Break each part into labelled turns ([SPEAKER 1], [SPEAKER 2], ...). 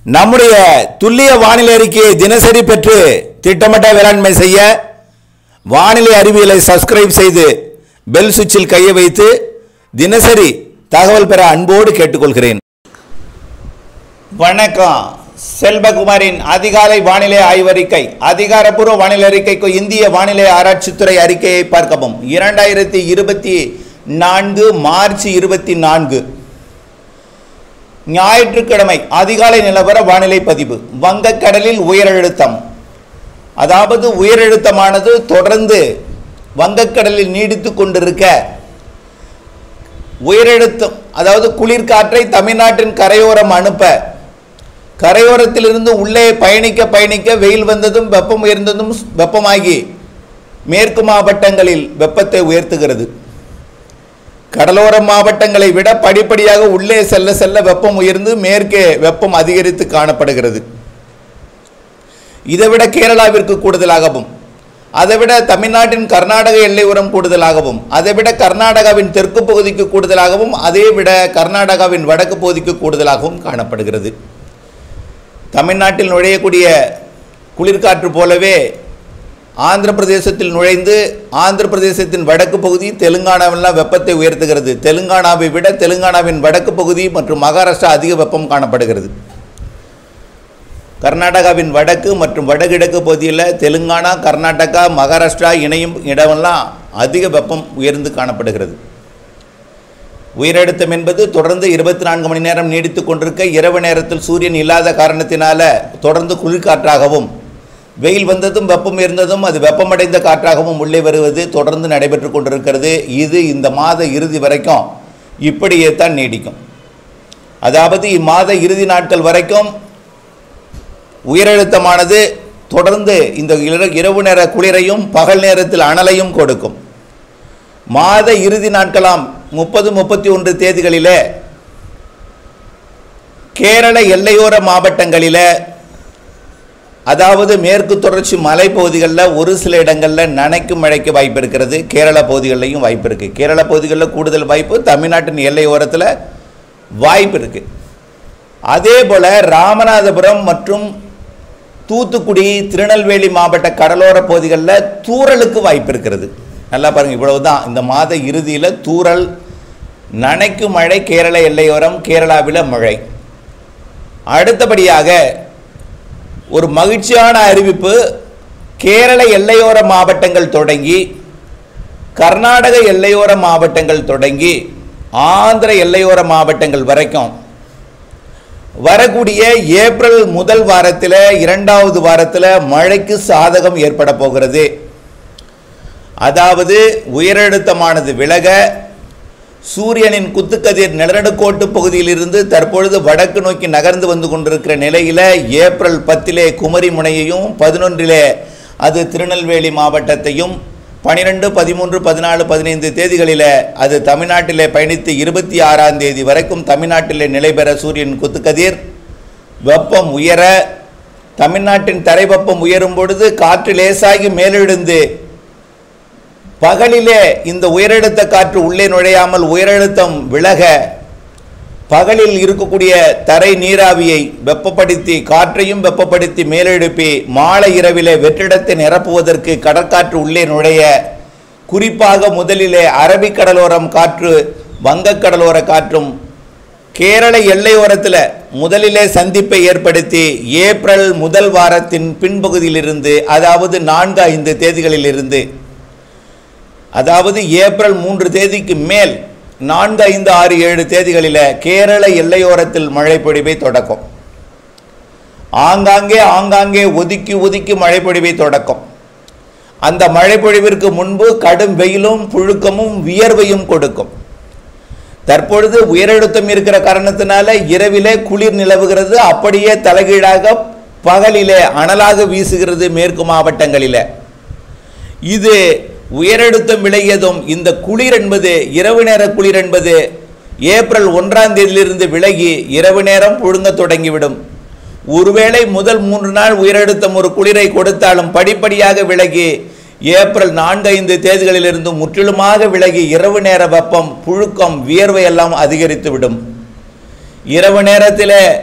[SPEAKER 1] நம்முடைய துல்லிய வானிலை அறிக்கையை தினசரி பெற்று திட்டமிட்ட வேளாண்மை செய்ய வானிலை அறிவியலை சப்ஸ்கிரைப் செய்து பெல் சுவிட்சில் கையை வைத்து தினசரி தகவல் பெற அன்போடு கேட்டுக்கொள்கிறேன். வணக்கம். செல்வகுமாரின் அதிகாலை வானிலை ஆய்வறிக்கை. அதிகாரப்பூர்வ வானிலை அறிக்கைக்கு இந்திய வானிலை ஆராய்ச்சித்துறை அறிக்கையை பார்க்கவும். 2024 மார்ச் 24 ஞாயிற்றுக்கிழமை அதிகாலை நிலவர வானிலை பதிவு. வங்கக்கடலில் உயரழுத்தம், அதாவது உயரழுத்தமானது தொடர்ந்து வங்கக்கடலில் நீடித்துக் கொண்டிருக்க உயரழுத்தம், அதாவது குளிர்காற்றை தமிழ்நாட்டின் கரையோரம் அனுப்ப, கரையோரத்திலிருந்து உள்ளே பயணிக்க வெயில் வந்ததும் வெப்பம் உயர்ந்ததும் வெப்பமாகி மேற்கு மாவட்டங்களில் வெப்பத்தை உயர்த்துகிறது. கடலோர மாவட்டங்களை விட படிப்படியாக உள்ளே செல்ல வெப்பம் உயர்ந்து மேற்கே வெப்பம் அதிகரித்து காணப்படுகிறது. இதைவிட கேரளாவிற்கு கூடுதலாகவும், அதைவிட தமிழ்நாட்டின் கர்நாடக எல்லையோரம் கூடுதலாகவும், அதைவிட கர்நாடகாவின் தெற்கு பகுதிக்கு கூடுதலாகவும், அதைவிட கர்நாடகாவின் வடக்கு பகுதிக்கு கூடுதலாகவும் காணப்படுகிறது. தமிழ்நாட்டில் நுழையக்கூடிய குளிர்காற்று போலவே ஆந்திர பிரதேசத்தில் நுழைந்து ஆந்திர பிரதேசத்தின் வடக்கு பகுதி தெலுங்கானாவெல்லாம் வெப்பத்தை உயர்த்துகிறது. தெலுங்கானாவை விட தெலுங்கானாவின் வடக்கு பகுதி மற்றும் மகாராஷ்டிரா அதிக வெப்பம் காணப்படுகிறது. கர்நாடகாவின் வடக்கு மற்றும் வடகிழக்கு பகுதியில் தெலுங்கானா, கர்நாடகா, மகாராஷ்டிரா இணையும் இடமெல்லாம் அதிக வெப்பம் உயர்ந்து காணப்படுகிறது. உயரழுத்தம் என்பது தொடர்ந்து 24 மணி நேரம் நீடித்து கொண்டிருக்க, இரவு நேரத்தில் சூரியன் இல்லாத காரணத்தினால தொடர்ந்து குளிர்காற்றாகவும், வெயில் வந்ததும் வெப்பம் இருந்ததும் அது வெப்பமடைந்த காற்றாகவும் உள்ளே வருவது தொடர்ந்து நடைபெற்று கொண்டிருக்கிறது. இது இந்த மாத இறுதி வரைக்கும் இப்படியே தான் நீடிக்கும். அதாவது இம்மாத இறுதி நாட்கள் வரைக்கும் உயரழுத்தமானது தொடர்ந்து இந்த இரவு நேர குளிரையும் பகல் நேரத்தில் அனலையும் கொடுக்கும். மாத இறுதி நாட்களாம் 30, 31 தேதிகளிலே கேரள எல்லையோர மாவட்டங்களில், அதாவது மேற்கு தொடர்ச்சி மலைப்பகுதிகளில் ஒரு சில இடங்களில் நனைக்கும் மழைக்கு வாய்ப்பு இருக்கிறது. கேரள பகுதிகளிலையும் வாய்ப்பு இருக்குது. கேரள பகுதிகளில் கூடுதல் வாய்ப்பு, தமிழ்நாட்டின் எல்லையோரத்தில் வாய்ப்பு இருக்குது. அதே போல் ராமநாதபுரம் மற்றும் தூத்துக்குடி, திருநெல்வேலி மாவட்ட கடலோர பகுதிகளில் தூறலுக்கு வாய்ப்பு இருக்கிறது. நல்லா பாருங்கள், இவ்வளவு தான் இந்த மாத இறுதியில் தூறல், நனைக்கும் மழை கேரள எல்லையோரம், கேரளாவில் மழை. அடுத்தபடியாக ஒரு மகிழ்ச்சியான அறிவிப்பு. கேரள எல்லையோர மாவட்டங்கள் தொடங்கி கர்நாடக எல்லையோர மாவட்டங்கள் தொடங்கி ஆந்திர எல்லையோர மாவட்டங்கள் வரைக்கும் வரக்கூடிய ஏப்ரல் முதல் வாரத்தில், 2வது வாரத்தில் மழைக்கு சாதகம் ஏற்பட போகிறது. அதாவது உயரழுத்தமானது விலக, சூரியனின் குத்துக்கதிர் நிலநடுக்கோட்டு பகுதியிலிருந்து தற்பொழுது வடக்கு நோக்கி நகர்ந்து வந்து கொண்டிருக்கிற நிலையில் ஏப்ரல் 10 குமரி முனையையும், 11 அது திருநெல்வேலி மாவட்டத்தையும், 12, 13, 14, 15 தேதிகளில் அது தமிழ்நாட்டிலே பயணித்து 26ஆம் தேதி வரைக்கும் தமிழ்நாட்டிலே நிலைபெற சூரியன் குத்துக்கதிர் வெப்பம் உயர, தமிழ்நாட்டின் தரை வெப்பம் உயரும் பொழுது காற்று லேசாகி மேலெழுந்து பகலிலே இந்த உயரழுத்த காற்று உள்ளே நுழையாமல் உயரழுத்தம் விலக, பகலில் இருக்கக்கூடிய தரை நீராவியை வெப்பப்படுத்தி, காற்றையும் வெப்பப்படுத்தி மேலெழுப்பி, மாலை இரவிலே வெற்றிடத்தை நிரப்புவதற்கு கடற்காற்று உள்ளே நுழைய, குறிப்பாக முதலிலே அரபிக்கடலோரம் காற்று, வங்கக்கடலோர காற்றும் கேரள எல்லையோரத்தில் முதலிலே சந்திப்பை ஏற்படுத்தி ஏப்ரல் முதல் வாரத்தின் பின்பகுதியிலிருந்து, அதாவது 4, 5 தேதிகளிலிருந்து, அதாவது ஏப்ரல் 3 தேதிக்கு மேல் 4, 5, 6, 7 தேதிகளில் கேரள எல்லையோரத்தில் மழை பொழிவை தொடக்கும். ஆங்காங்கே ஒதுக்கி மழை பொழிவை தொடக்கும். அந்த மழை பொழிவிற்கு முன்பு கடும் வெயிலும் புழுக்கமும் வியர்வையும் கொடுக்கும். தற்பொழுது உயரழுத்தம் இருக்கிற காரணத்தினால இரவிலே குளிர் நிலவுகிறது. அப்படியே தலைகீழாக பகலிலே அனலாக வீசுகிறது மேற்கு மாவட்டங்களில். இது உயரழுத்தம் விலகியதும் இந்த குளிர் என்பது, இரவு நேர குளிர் என்பது ஏப்ரல் 1ஆம் தேதியிலிருந்து விலகி இரவு நேரம் புழுங்க தொடங்கிவிடும். ஒருவேளை முதல் 3 நாள் உயரழுத்தம் ஒரு குளிரை கொடுத்தாலும் படிப்படியாக விலகி ஏப்ரல் 4, 5 தேதிகளிலிருந்து முற்றிலுமாக விலகி இரவு நேர வெப்பம், புழுக்கம், வியர்வை எல்லாம் அதிகரித்துவிடும். இரவு நேரத்தில்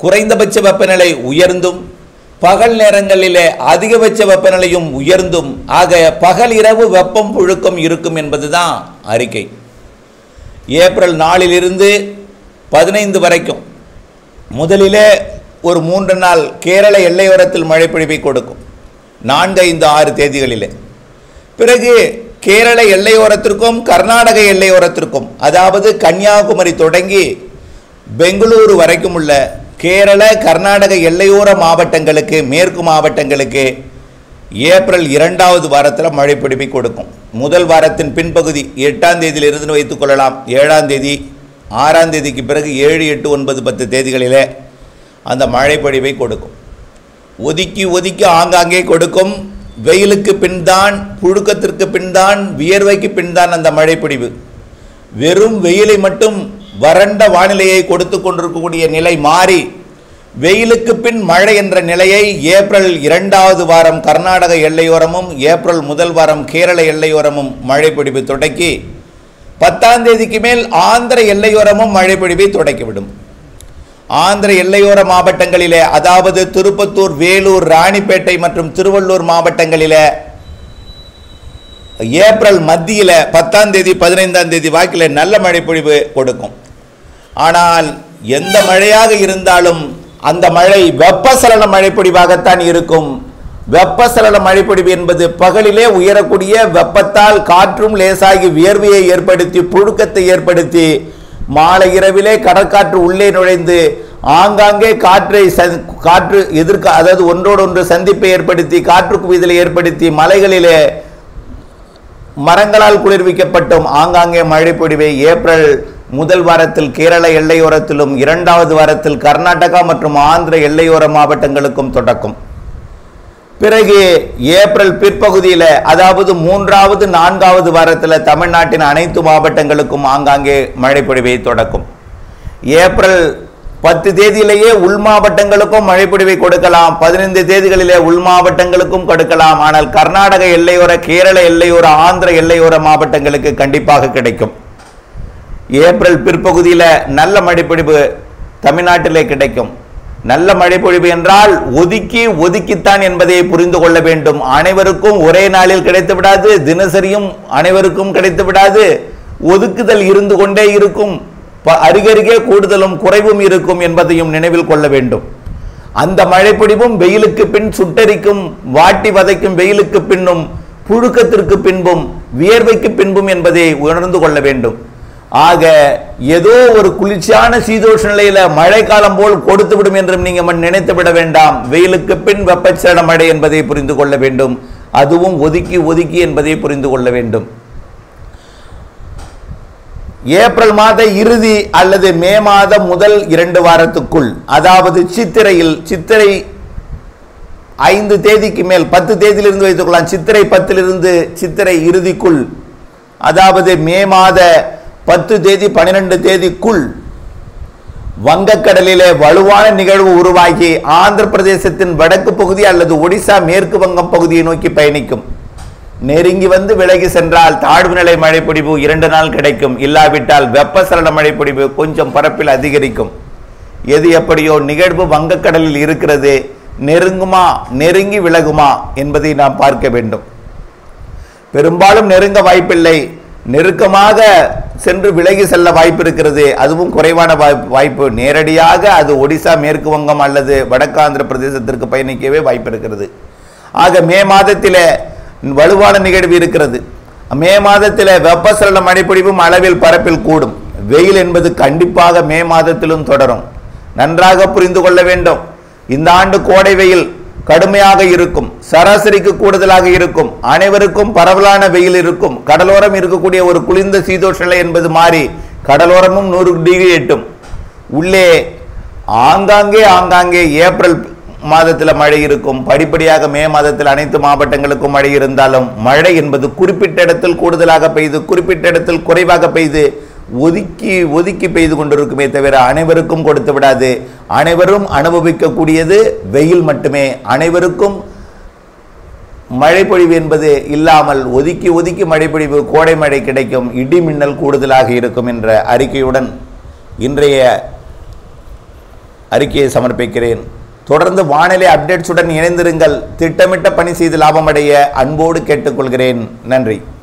[SPEAKER 1] குறைந்தபட்ச வெப்பநிலை உயர்ந்தும் பகல் நேரங்களிலே அதிகபட்ச வெப்பநிலையும் உயர்ந்தும் ஆக பகல் இரவு வெப்பம் புழுக்கம் இருக்கும் என்பதுதான் அறிக்கை. ஏப்ரல் 4 15 வரைக்கும் முதலிலே ஒரு 3 நாள் கேரள எல்லையோரத்தில் மழை பொழிவை கொடுக்கும் 4, 5, 6 தேதிகளிலே. பிறகு கேரள எல்லையோரத்திற்கும் கர்நாடக எல்லையோரத்திற்கும் அதாவது கன்னியாகுமரி தொடங்கி பெங்களூரு வரைக்கும் உள்ள கேரள கர்நாடக எல்லையோர மாவட்டங்களுக்கு மேற்கு மாவட்டங்களுக்கு ஏப்ரல் 2வது வாரத்தில் மழை பொழிவை கொடுக்கும். முதல் வாரத்தின் பின்பகுதி 8ஆம் தேதியிலிருந்து வைத்துக் கொள்ளலாம். 7ஆம் தேதி 6ஆம் தேதிக்கு பிறகு 7, 8, 9, 10 தேதிகளிலே அந்த மழை பொழிவை கொடுக்கும். ஒதுக்கி ஒதுக்கி ஆங்காங்கே கொடுக்கும். வெயிலுக்கு பின்தான் புழுக்கத்திற்கு பின்தான் வியர்வைக்கு பின்தான் அந்த மழை பொழிவு. வெறும் வெயிலை மட்டும் வறண்ட வானிலையை கொடுத்து கொண்டிருக்கக்கூடிய நிலை மாறி வெயிலுக்கு பின் மழை என்ற நிலையை ஏப்ரல் 2வது வாரம் கர்நாடக எல்லையோரமும் ஏப்ரல் 1 வாரம் கேரள எல்லையோரமும் மழை பொழிவு தொடக்கி 10ஆம் தேதிக்கு மேல் ஆந்திர எல்லையோரமும் மழை பொழிவை தொடக்கிவிடும். ஆந்திர எல்லையோர மாவட்டங்களிலே அதாவது திருப்பத்தூர், வேலூர், ராணிப்பேட்டை மற்றும் திருவள்ளூர் மாவட்டங்களிலே ஏப்ரல் மத்தியில் 10ஆம் தேதி 15ஆம் தேதி வாக்கில் நல்ல மழை பொழிவு கொடுக்கும். ஆனால் எந்த மழையாக இருந்தாலும் அந்த மழை வெப்பசலன மழைப்பொழிவாகத்தான் இருக்கும். வெப்பசலன மழைப்பொழிவு என்பது பகலிலே உயரக்கூடிய வெப்பத்தால் காற்றும் லேசாகி வியர்வையை ஏற்படுத்தி புழுக்கத்தை ஏற்படுத்தி மாலை இரவிலே கடற்காற்று உள்ளே நுழைந்து ஆங்காங்கே காற்று எதிர்க்க அதாவது ஒன்றோடொன்று சந்திப்பை ஏற்படுத்தி காற்று குவிதலை ஏற்படுத்தி மலைகளிலே மரங்களால் குளிர்விக்கப்பட்டும் ஆங்காங்கே மழை பொழிவை ஏப்ரல் 1 வாரத்தில் கேரள எல்லையோரத்திலும் 2வது வாரத்தில் கர்நாடகா மற்றும் ஆந்திர எல்லையோர மாவட்டங்களுக்கும் தொடக்கும். பிறகு ஏப்ரல் பிற்பகுதியில் அதாவது 3வது 4வது வாரத்தில் தமிழ்நாட்டின் அனைத்து மாவட்டங்களுக்கும் ஆங்காங்கே மழை பொழிவை தொடக்கும். ஏப்ரல் 10 தேதியிலேயே உள் மாவட்டங்களுக்கும் மழை பொழிவை கொடுக்கலாம். 15 தேதிகளிலே உள் மாவட்டங்களுக்கும் கொடுக்கலாம். ஆனால் கர்நாடக எல்லையோர கேரள எல்லையோர ஆந்திர எல்லையோர மாவட்டங்களுக்கு கண்டிப்பாக கிடைக்கும். ஏப்ரல் பிற்பகுதியில் நல்ல மழைப்பொழிவு தமிழ்நாட்டிலே கிடைக்கும். நல்ல மழைப்பொழிவு என்றால் ஒதுக்கித்தான் என்பதை புரிந்து கொள்ள வேண்டும். அனைவருக்கும் ஒரே நாளில் கிடைத்து விடாது, தினசரியும் அனைவருக்கும் கிடைத்து விடாது. ஒதுக்குதல் இருந்து கொண்டே இருக்கும். அருகருகே கூடுதலும் குறைவும் இருக்கும் என்பதையும் நினைவில் கொள்ள வேண்டும். அந்த மழைப்பொழிவும் வெயிலுக்கு பின் சுட்டரிக்கும் வாட்டி வதைக்கும் வெயிலுக்கு பின்னும் புழுக்கத்திற்கு பின்பும் வியர்வைக்கு பின்பும் என்பதை உணர்ந்து கொள்ள வேண்டும். ஆக ஏதோ ஒரு குளிர்ச்சியான சீதோஷ நிலையில மழை காலம் போல் கொடுத்து விடும் என்றும் நீங்க நினைத்து விட வேண்டாம். வெயிலுக்கு பின் வெப்பச்சலன மழை என்பதை புரிந்து கொள்ள வேண்டும். அதுவும் ஒதுக்கி என்பதை புரிந்து கொள்ள வேண்டும். ஏப்ரல் மாத இறுதி அல்லது மே மாதம் முதல் 2 வாரத்துக்குள் அதாவது சித்திரை 5 தேதிக்கு மேல் 10 தேதியிலிருந்து வைத்துக் கொள்ளலாம். சித்திரை 10 சித்திரை இறுதிக்குள் அதாவது மே மாத 10 தேதி 12 தேதிக்குள் வங்கக்கடலிலே வலுவான நிகழ்வு உருவாகி ஆந்திர பிரதேசத்தின் வடக்கு பகுதி அல்லது ஒடிசா மேற்கு வங்கம் பகுதியை நோக்கி பயணிக்கும். நெருங்கி வந்து விலகி சென்றால் தாழ்வு நிலை மழைப்பொழிவு 2 நாள் கிடைக்கும். இல்லாவிட்டால் வெப்பசலன மழைப்பொழிவு கொஞ்சம் பரப்பில் அதிகரிக்கும். எது எப்படியோ நிகழ்வு வங்கக்கடலில் இருக்கிறது. நெருங்கி விலகுமா என்பதை நாம் பார்க்க வேண்டும். பெரும்பாலும் நெருங்க வாய்ப்பில்லை. நெருக்கமாக சென்று விலகி செல்ல வாய்ப்பு இருக்கிறது. அதுவும் குறைவான வாய்ப்பு. நேரடியாக அது ஒடிசா மேற்கு வங்கம் அல்லது வடக்காந்திர பிரதேசத்திற்கு பயணிக்கவே வாய்ப்பு இருக்கிறது. ஆக மே மாதத்திலே வலுவான நிகழ்வு இருக்கிறது. மே மாதத்தில் வெப்பசலன மழைப்பொழிவும் அளவில் பரப்பில் கூடும். வெயில் என்பது கண்டிப்பாக மே மாதத்திலும் தொடரும். நன்றாக புரிந்து கொள்ள வேண்டும். இந்த ஆண்டு கோடை வெயில் கடுமையாக இருக்கும். சராசரிக்கு கூடுதலாக இருக்கும். அனைவருக்கும் பரவலான வெயில் இருக்கும். கடலோரம் இருக்கக்கூடிய ஒரு குளிர்ந்த சீதோஷ நிலை என்பது மாறி கடலோரமும் 100 டிகிரி எட்டும். உள்ளே ஆங்காங்கே ஏப்ரல் மாதத்தில் மழை இருக்கும். படிப்படியாக மே மாதத்தில் அனைத்து மாவட்டங்களுக்கும் மழை இருந்தாலும் மழை என்பது குறிப்பிட்ட இடத்தில் கூடுதலாக பெய்து குறிப்பிட்ட இடத்தில் குறைவாக பெய்து ஒதுக்கி பெய்து கொண்டிருக்குமே தவிர அனைவருக்கும் கொடுத்து விடாது. அனைவரும் அனுபவிக்கக்கூடியது வெயில் மட்டுமே. அனைவருக்கும் மழைப்பொழிவு என்பது இல்லாமல் ஒதுக்கி மழைப்பொழிவு கோடை மழை கிடைக்கும். இடி மின்னல் கூடுதலாக இருக்கும் என்ற அறிக்கையுடன் இன்றைய அறிக்கையை சமர்ப்பிக்கிறேன். தொடர்ந்து வானிலை அப்டேட்ஸுடன் இணைந்திருங்கள். திட்டமிட்ட பணி செய்து லாபமடைய அன்போடு கேட்டுக்கொள்கிறேன். நன்றி.